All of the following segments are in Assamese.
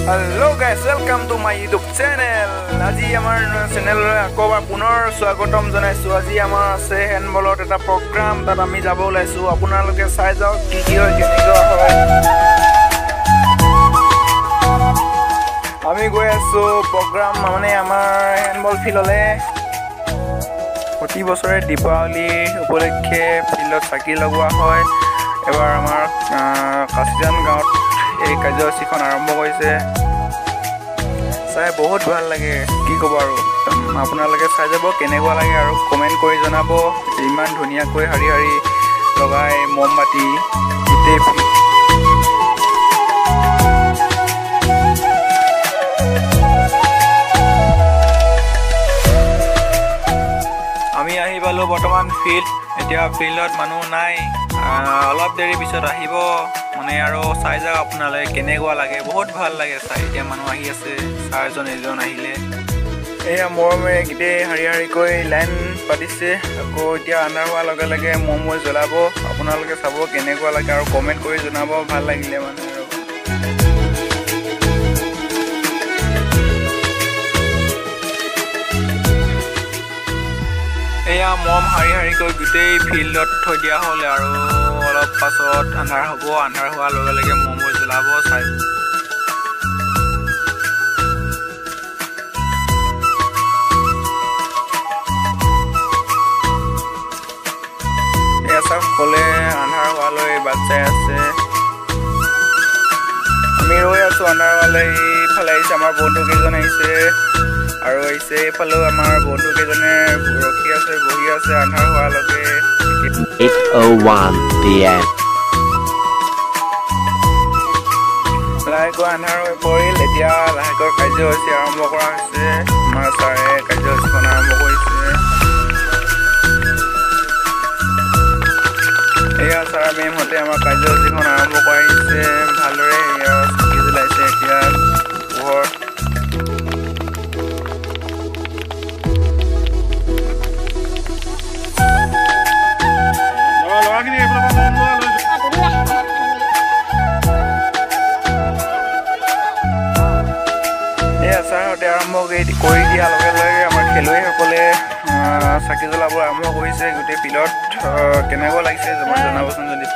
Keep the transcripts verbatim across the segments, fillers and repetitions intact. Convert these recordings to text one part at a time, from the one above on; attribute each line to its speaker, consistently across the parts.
Speaker 1: Hello guys, welcome to my YouTube channel. আজি আমাৰ চেনেললৈ আকবাৰ পুনৰ স্বাগতম জনাইছো। আজি আমাৰ আছে হেণ্ডবলৰ এটা প্ৰগ্ৰাম, তাত আমি যাব ওলাইছো। আপোনালোকে চাই যাওক কি কি হয়, কেনেকুৱা হয়। আমি গৈ আছো প্ৰগ্ৰাম মানে আমাৰ হেণ্ডবল ফিল্ডলৈ। প্ৰতি বছৰে দীপাৱলী উপলক্ষে ফিল্ডত চাকি লগোৱা হয়। এবাৰ আমাৰ কাছিজান গাঁৱত এই কাৰ্যসূচীখন আৰম্ভ কৰিছে। চাই বহুত ভাল লাগে, কি ক'ব আৰু। আপোনালোকে চাই যাব কেনেকুৱা লাগে আৰু কমেণ্ট কৰি জনাব। ইমান ধুনীয়াকৈ শাৰী শাৰী লগাই মমবাতি গোটেই আমি আহি পালোঁ বৰ্তমান ফিল্ড। এতিয়া ফিল্ডত মানুহ নাই, অলপ দেৰি পিছত আহিব মানে আৰু চাই যাওক আপোনালোকে কেনেকুৱা লাগে। বহুত ভাল লাগে চাই। এতিয়া মানুহ আহি আছে, চাৰজন এজন আহিলে। এয়া মৰমে গোটেই শাৰী শাৰীকৈ লাইন পাতিছে। আকৌ এতিয়া আন্ধাৰ হোৱাৰ লগে লগে মম জ্বলাব। আপোনালোকে চাব কেনেকুৱা লাগে আৰু কমেণ্ট কৰি জনাব ভাল লাগিলে মানে আৰু। এয়া মম শাৰী শাৰীকৈ গোটেই ফিল্ডত থৈ দিয়া হ'ল আৰু অলপ পাছত আন্ধাৰ হ'ব। আন্ধাৰ হোৱাৰ লগে লগে মমবোৰ জ্বলাব। চাই এয়া চাওক, সকলোৱে আন্ধাৰ হোৱালৈ বাট চাই আছে। আমি ৰৈ আছো আন্ধাৰ হোৱালৈ। এইফালে আহিছে আমাৰ বন্ধু কেইজন আহিছে আৰু আহিছে এইফালেও আমাৰ বন্ধু কেইজনে ৰখি আছে, বহি আছে আন্ধাৰ হোৱালৈকে।
Speaker 2: eight oh one p m
Speaker 1: লাহেকৈ আন্ধাৰ হৈ পৰিল। এতিয়া লাহেকৈ কাৰ্যসূচী আৰম্ভ কৰা হৈছে। আমাৰ ছাৰে কাৰ্যসূচীখন আৰম্ভ কৰিছে। এয়া ছাৰ মেমহঁতে আমাৰ কাৰ্যসূচীখন আৰম্ভ কৰিছে ভালদৰে। এয়া চাকি জ্বলাইছে এতিয়া পোহৰ। এয়া ছাৰহঁতে আৰম্ভ কৰি দিয়াৰ লগে লগে আমাৰ খেলুৱৈসকলে চাকি জ্বলাব আৰম্ভ কৰিছে গোটেই ফিল্ডত। কেনেকুৱা লাগিছে জনাবচোন যদি।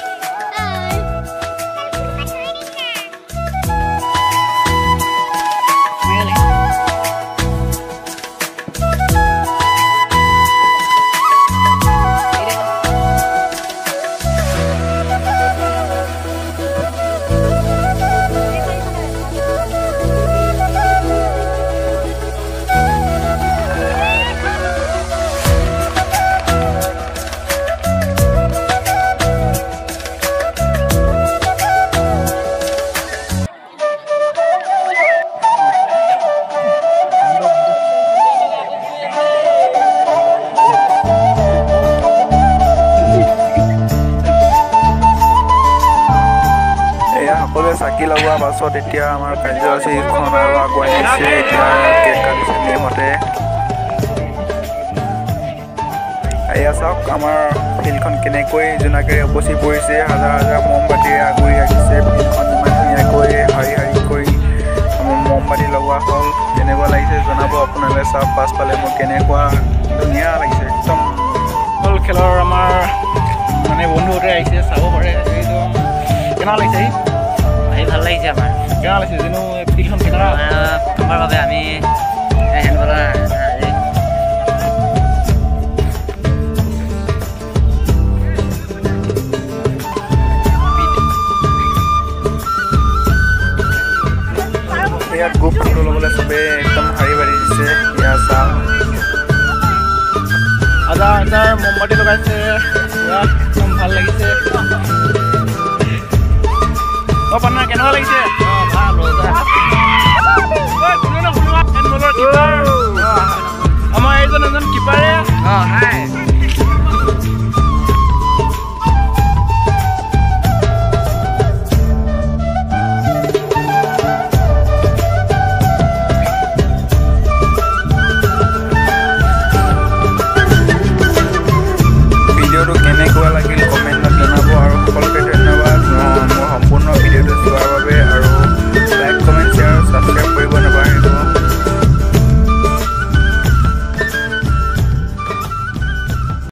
Speaker 1: সকলোৱে চাকি লগোৱাৰ পাছত এতিয়া আমাৰ কাৰ্যসূচীখন আৰু আগুৱাই নিছে। এতিয়া কেক কাটিছে মেমহঁতে। এয়া চাওক আমাৰ ফিল্ডখন কেনেকৈ জোনাকেৰে উপচি পৰিছে। হাজাৰ হাজাৰ মমবাতিৰে আগুৰি ৰাখিছে ফিল্ডখন। ইমান ধুনীয়াকৈ শাৰী শাৰী কৰি মমবাতি লগোৱা হ'ল। কেনেকুৱা লাগিছে জনাব আপোনালোকে। চাওক পাছফালে মোৰ কেনেকুৱা ধুনীয়া লাগিছে একদম। ফুটবল খেলৰ আমাৰ মানে বন্ধুহঁতে আহিছে, চাব পাৰে। একদম কেনেকুৱা লাগিছে?
Speaker 2: ভাল লাগিছে আমাৰ।
Speaker 1: কেনেকুৱা লাগিছে যেনো ফিল্ডখন কেনেকুৱা
Speaker 2: আমাৰ বাবে আমি হেণ্ডবলাৰ
Speaker 1: ইয়াত গ্ৰুপ ফটো ল'বলৈ চবেই একদম শাৰী পাতি দিছে। ইয়াত চাওক হাজাৰ হাজাৰ মমবাতি লগাইছে। একদম ভাল লাগিছে। অ' পান্না কেনেকুৱা লাগিছে?
Speaker 2: ভাল